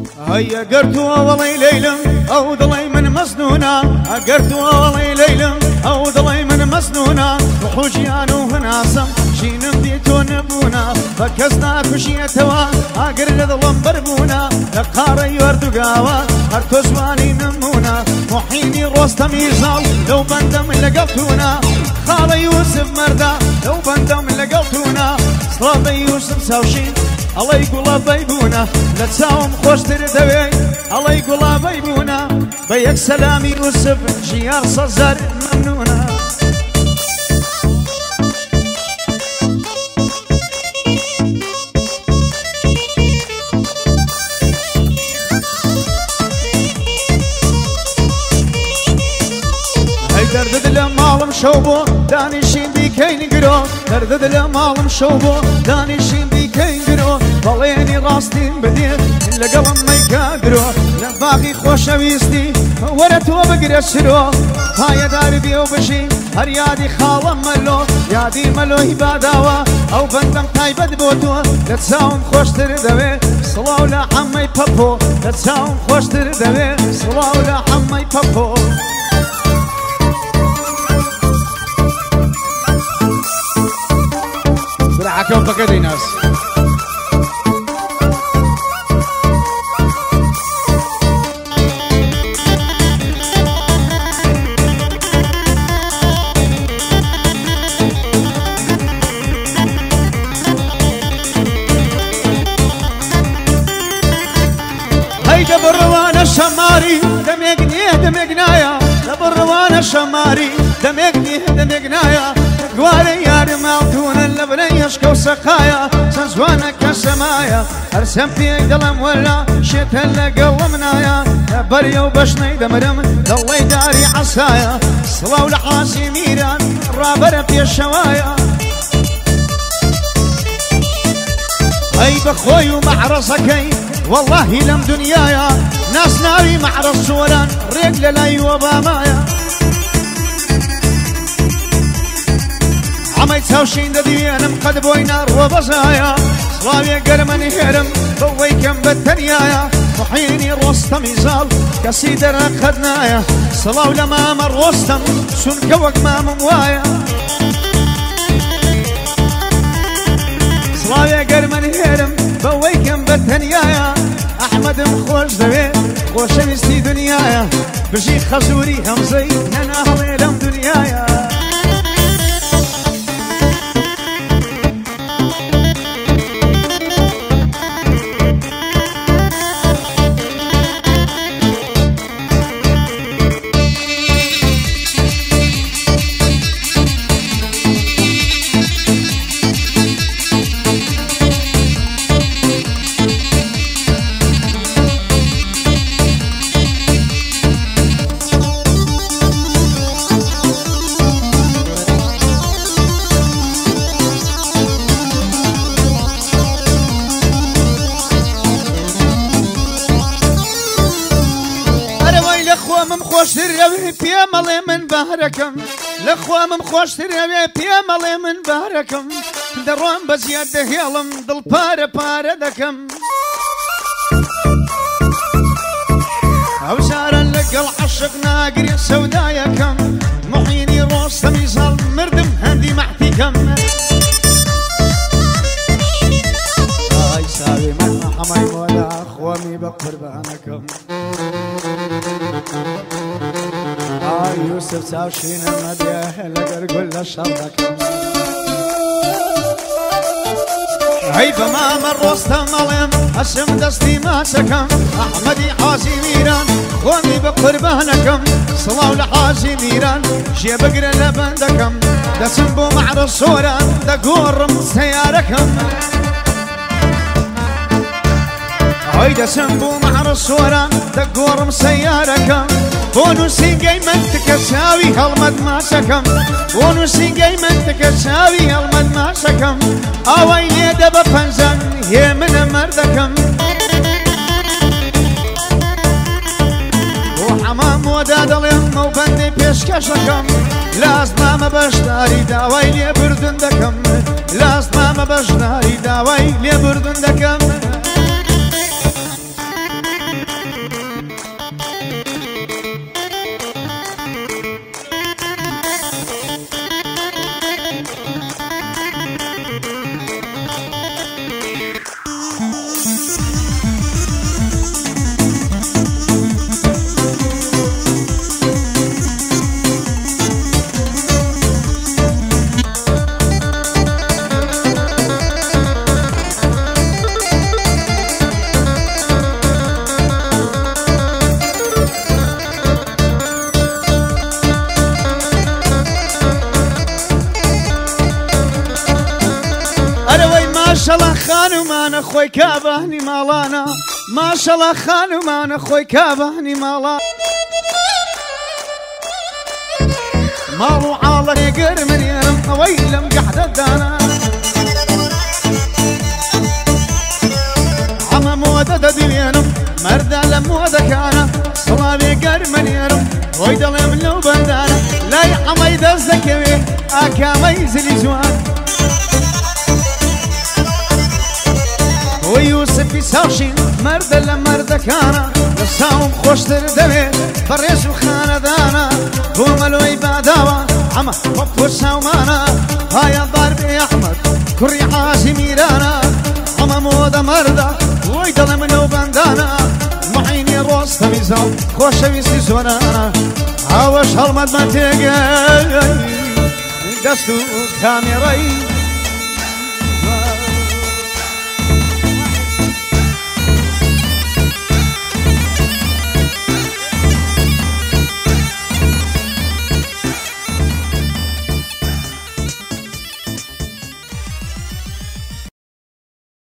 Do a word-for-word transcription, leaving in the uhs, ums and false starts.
هيا قرتوا والله ليلم او ضلي من مسنونا قرتوا والله ليلم او ضلي من مسنونا وحوجيانو هناسم شين بديتو نبونا فكسنا كشيتوا اقر لظلم بربونا لقاري وردقاوا هرتو زواني نمونا محيني روستم يزال لو بندم لقلتونا خال يوسف مردا لو بندم لقلتونا صلاة يوسف ساوشين الله يقول بيبونا لا تساوم خوش تردوي الله يقول بيبونا بيك سلامي يوسف جيار صزر ممنونا درد دل مالم شوبو دانشين بي كين قرو درد دل مالم شوبو دانشين بي كين قرو ضليني راستين بديت إلا قلم ما يقادرو لباقي خوش ويستي ورتو بقرا سرو هاي داربي وبشي هريادي خالم ملو يادي ملو هباداوا او بندم تايبد بوتو لتساوم خوش تردوي صلاو لا حمي بابو لتساوم خوش تردوي صلاو لا حمي بابو برعاكم فقد ناس هيدا بالروان الشماري دميقنيه دميقنايا بالروان الشماري دميقنيه دميقنايا قواري ياري مالتون اللبني يشكو سقايا سنزوانك السمايا ارسم فيك دلم ولا شيت اللي قلمنايا بريا وبشني دمرم ضلي داري عصايا صلاو لحاسي ميران رابر في الشوايا اي بخوي ومعرسكي والله لم دنيايا ناس ناري معرس سوران رجل لاي وبامايا عمي تساوشين ددي انا مقد بوينار وبزايا صلاوي قرمني هرم بويكم بالتنيايا وحيني روستم يزال كسيدر اخذنايا صلاو لما مر روستم سن كوك ما مموايا صلاوي قرمني هرم بويكم بالتنيايا احمد مخوش دوي خوش مستي دنيايا بشي خزوري همزي انا اهلي لم دنيايا خوش تروي بيا مالي من بهركم لخوا من خوش تروي بيا مالي من بهركم دروان بزيادة هيلم دل بارا بارا دكم او سارا لقل عشق ناقري سودايكم محيني روستم يزال مردم هندي محتكم هاي ساوي من حماي مولا اخوامي بقربانكم آه يوسف ساوشين المديه لقر كل شركم هاي بما مر روستم ملم اسم دستي ما سكم احمدي حازي ميران خومي بقربانكم صلاو لحازي ميران شي بقر لبندكم دسم بو معر الصوران دقورم سياركم هاي دسم بو معر الصوران دقورم سياركم بونوسي قيمن تكساوي هالمد ما سكم بونوسي قيمن تكساوي هالمد ما سكم اويلي دبا فنزن هي من مردكم وحمام وداد اليم وبندي بيشكشكم لازم ما بشتاري داوي لي بردندكم لازم ما بشتاري داوي لي بردندكم خانومانە خۆی کابەهنی ماڵانە ماشەڵە خانومانە خۆی کابەهنی ماڵە ماڵ و عاڵەکێ گەرمێنێرم ئەوەی لەم گەحدەدانا ئەمە مۆدە دەدوێنم مەردە لە مۆدەکانە سڵاوێ گەرمێنێرم خۆی دەڵێم لەو بەندانە لای ئەمەی دەست دەکەوێ ئاکامەی زلی جوان وە یوسفی ساوشین مەردە لە مەردەکانە لە ساوم خۆشتر دەوێت بەڕێژ و خانەدانە بۆ مەلۆی باداوە ئەمە وەکو ساومانە هایە باربێ ئەحمەد کوڕی حاجی میرانە ئەمە مۆدە مەردە وەی دەڵێ منەو بەندانە معینی ڕۆستەمی زاو خۆشەویستی زۆرانە ئەوەش هەڵمەتمە تێگەی دەست و کامێڕەی